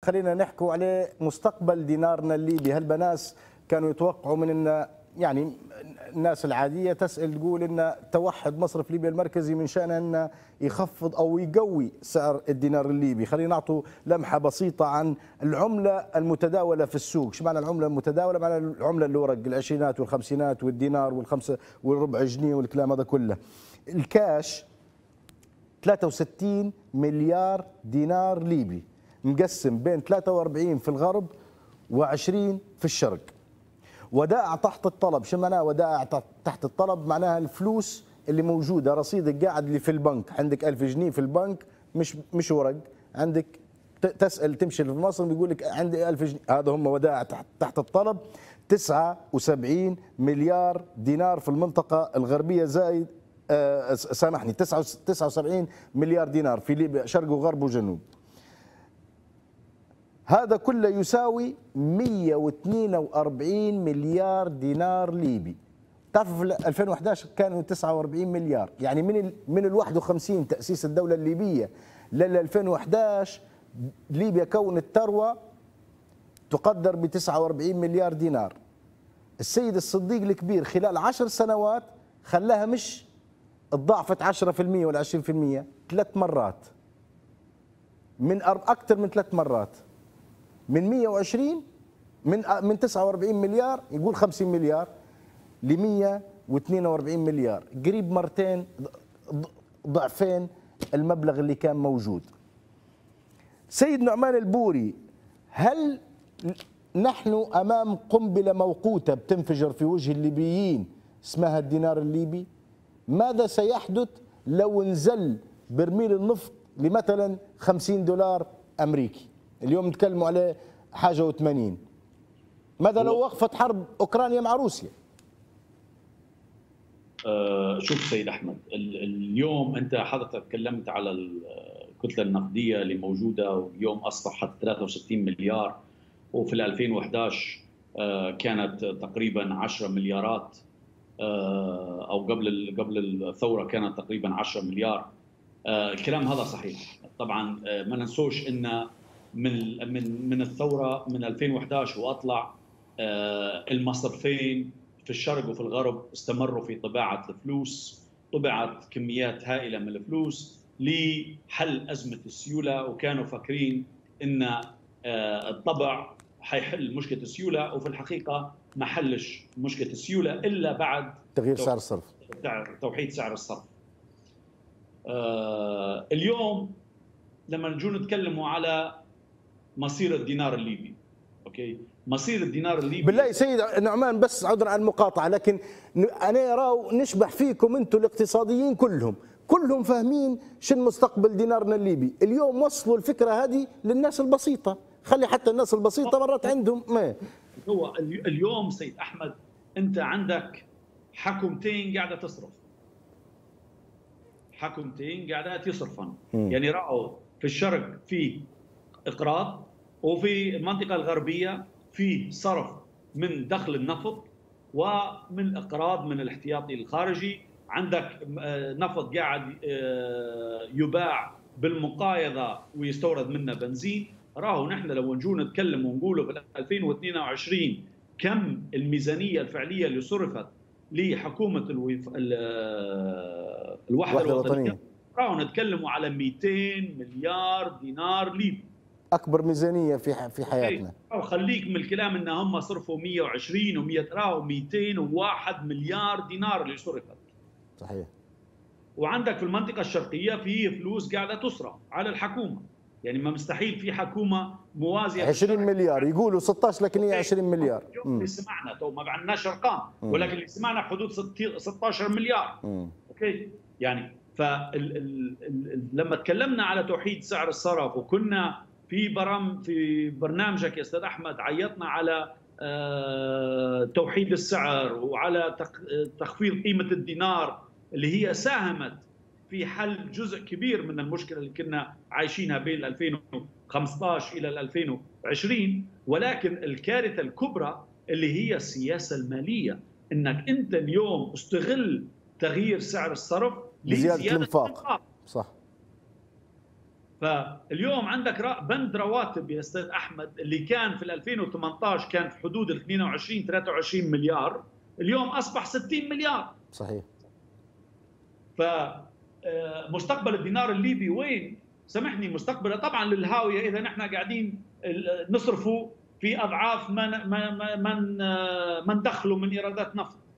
خلينا نحكوا عليه مستقبل دينارنا الليبي. هالبناس كانوا يتوقعوا من ان يعني الناس العاديه تسال تقول ان توحد مصرف ليبيا المركزي من شانه انه يخفض او يقوي سعر الدينار الليبي. خلينا نعطوا لمحه بسيطه عن العمله المتداوله في السوق. شو معنى العمله المتداوله؟ معنى العمله اللي ورق العشرينات والخمسينات والدينار والخمسه والربع جنيه والكلام هذا كله. الكاش 63 مليار دينار ليبي مقسم بين 43 في الغرب و20 في الشرق. ودائع تحت الطلب. شو معناها ودائع تحت الطلب؟ معناها الفلوس اللي موجوده رصيدك قاعد اللي في البنك، عندك 1000 جنيه في البنك مش ورق، عندك تسال تمشي في مصر بيقول لك عندي 1000 جنيه، هذا هم ودائع تحت الطلب. 79 مليار دينار في المنطقه الغربيه زائد سامحني 79 مليار دينار في ليبيا شرق وغرب وجنوب. هذا كله يساوي 142 مليار دينار ليبي. تعرفوا في 2011 كانوا 49 مليار، يعني من ال 51 تأسيس الدولة الليبية لل 2011 ليبيا كونت ثروة تقدر ب 49 مليار دينار. السيد الصديق الكبير خلال 10 سنوات خلاها مش تضاعفت 10% ولا 20%، 3 مرات، من أكثر من 3 مرات، من 120 من 49 مليار يقول 50 مليار ل 142 مليار، قريب مرتين ضعفين المبلغ اللي كان موجود. سيد نعمان البوري، هل نحن امام قنبله موقوته بتنفجر في وجه الليبيين اسمها الدينار الليبي؟ ماذا سيحدث لو نزل برميل النفط لمثلا 50 دولار امريكي؟ اليوم نتكلموا عليه حاجه و80. ماذا لو وقفت حرب اوكرانيا مع روسيا؟ شوف سيد احمد، اليوم انت حضرتك تكلمت على الكتله النقديه اللي موجوده واليوم اصبحت 63 مليار، وفي 2011 كانت تقريبا 10 مليارات، او قبل الثوره كانت تقريبا 10 مليار. الكلام هذا صحيح. طبعا ما ننسوش ان من الثوره من 2011 واطلع المصرفين في الشرق وفي الغرب استمروا في طباعه الفلوس، طبعت كميات هائله من الفلوس لحل ازمه السيوله، وكانوا فاكرين ان الطبع حيحل مشكله السيوله، وفي الحقيقه ما حلش مشكله السيوله الا بعد تغيير سعر الصرف، توحيد سعر الصرف. اليوم لما نجون نتكلموا على مصير الدينار الليبي، اوكي، مصير الدينار الليبي بالله سيد نعمان بس عذرا عن المقاطعه، لكن انا راو نشبح فيكم انتم الاقتصاديين كلهم فاهمين شنو مستقبل دينارنا الليبي. اليوم وصلوا الفكره هذه للناس البسيطه، خلي حتى الناس البسيطه مرات عندهم ما هو اليوم سيد احمد انت عندك حكومتين قاعده تصرف، حكومتين قاعدات يصرفن، يعني راوا في الشرق في اقراض، وفي المنطقه الغربيه في صرف من دخل النفط ومن اقراض من الاحتياطي الخارجي. عندك نفط قاعد يباع بالمقايضه ويستورد منه بنزين. راهو نحن لو نجو نتكلم ونقولوا في 2022 كم الميزانيه الفعليه اللي صرفت لحكومه الوحده الوطنيه، راهو نتكلموا على 200 مليار دينار ليبي، اكبر ميزانيه في حياتنا. خليك من الكلام ان هم صرفوا 120 و100، راهو 201 مليار دينار اللي صرفت. صحيح. وعندك في المنطقه الشرقيه في فلوس قاعده تصرف على الحكومه، يعني ما مستحيل في حكومه موازيه 20 مليار، يقولوا 16 لكن هي 20 مليار. اللي سمعنا تو ما عندناش ارقام، ولكن اللي سمعنا حدود 16 مليار. اوكي، يعني لما تكلمنا على توحيد سعر الصرف وكنا في برنامجك يا استاذ احمد عيطنا على توحيد السعر وعلى تخفيض قيمه الدينار اللي هي ساهمت في حل جزء كبير من المشكله اللي كنا عايشينها بين 2015 الى 2020، ولكن الكارثه الكبرى اللي هي السياسه الماليه، انك انت اليوم استغل تغيير سعر الصرف لزياده الانفاق. صح. فاليوم عندك بند رواتب يا استاذ احمد اللي كان في 2018 كان في حدود ال 22 23 مليار، اليوم اصبح 60 مليار. صحيح. فمستقبل الدينار الليبي وين؟ سامحني، مستقبله طبعا للهاويه اذا نحن قاعدين نصرفه في اضعاف من دخله من ايرادات نفط.